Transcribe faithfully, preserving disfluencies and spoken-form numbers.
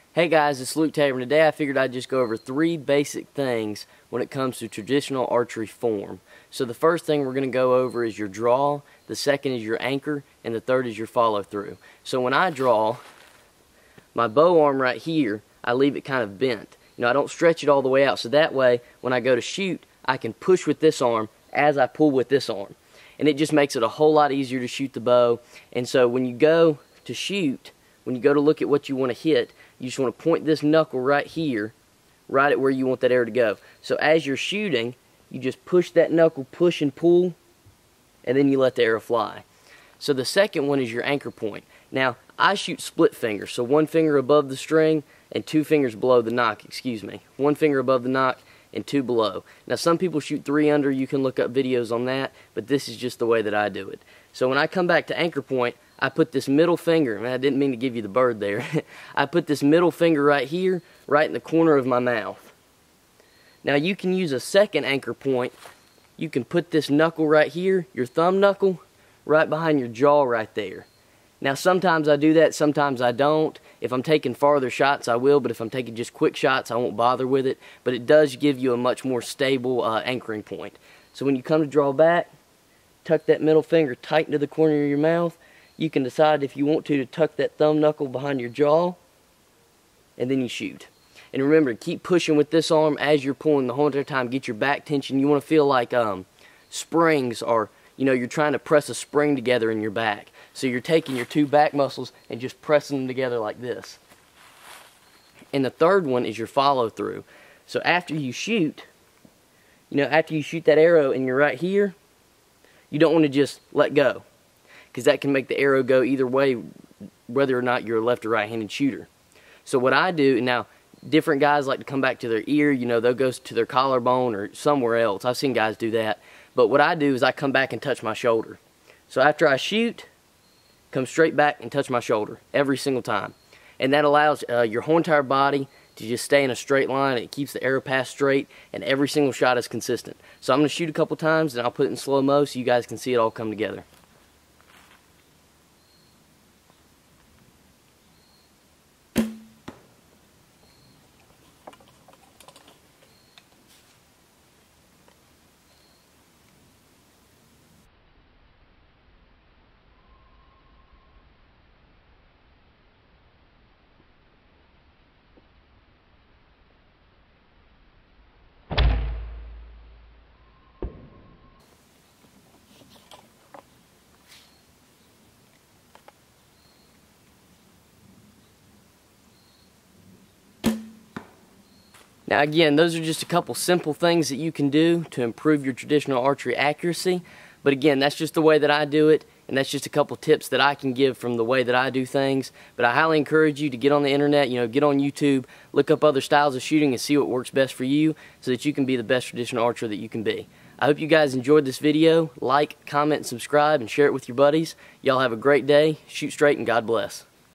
Hey guys, it's Luke Tabor, and today I figured I'd just go over three basic things when it comes to traditional archery form. So the first thing we're going to go over is your draw, the second is your anchor, and the third is your follow through. So when I draw, my bow arm right here, I leave it kind of bent. You know, I don't stretch it all the way out, so that way when I go to shoot, I can push with this arm as I pull with this arm. And it just makes it a whole lot easier to shoot the bow. And so when you go to shoot, when you go to look at what you want to hit, you just want to point this knuckle right here, right at where you want that arrow to go. So as you're shooting, you just push that knuckle, push and pull, and then you let the arrow fly. So the second one is your anchor point. Now, I shoot split finger, so one finger above the string and two fingers below the nock, excuse me. One finger above the nock and two below. Now, some people shoot three under. You can look up videos on that, but this is just the way that I do it. So when I come back to anchor point, I put this middle finger, and I didn't mean to give you the bird there. I put this middle finger right here, right in the corner of my mouth. Now you can use a second anchor point. You can put this knuckle right here, your thumb knuckle, right behind your jaw right there. Now sometimes I do that, sometimes I don't. If I'm taking farther shots, I will, but if I'm taking just quick shots, I won't bother with it. But it does give you a much more stable uh, anchoring point. So when you come to draw back, tuck that middle finger tight into the corner of your mouth. You can decide if you want to to tuck that thumb knuckle behind your jaw, and then you shoot. And remember, keep pushing with this arm as you're pulling the whole entire time. Get your back tension. You want to feel like um, springs are, you know, you're trying to press a spring together in your back. So you're taking your two back muscles and just pressing them together like this. And the third one is your follow through. So after you shoot, you know, after you shoot that arrow and you're right here, you don't want to just let go, because that can make the arrow go either way, whether or not you're a left or right-handed shooter. So what I do, and now different guys like to come back to their ear, you know, they'll go to their collarbone or somewhere else. I've seen guys do that. But what I do is I come back and touch my shoulder. So after I shoot, come straight back and touch my shoulder every single time. And that allows uh, your whole entire body to just stay in a straight line. It keeps the arrow pass straight, and every single shot is consistent. So I'm going to shoot a couple times, and I'll put it in slow-mo so you guys can see it all come together. Now again, those are just a couple simple things that you can do to improve your traditional archery accuracy. But again, that's just the way that I do it, and that's just a couple tips that I can give from the way that I do things. But I highly encourage you to get on the internet, you know, get on YouTube, look up other styles of shooting and see what works best for you so that you can be the best traditional archer that you can be. I hope you guys enjoyed this video. Like, comment, and subscribe, and share it with your buddies. Y'all have a great day. Shoot straight, and God bless.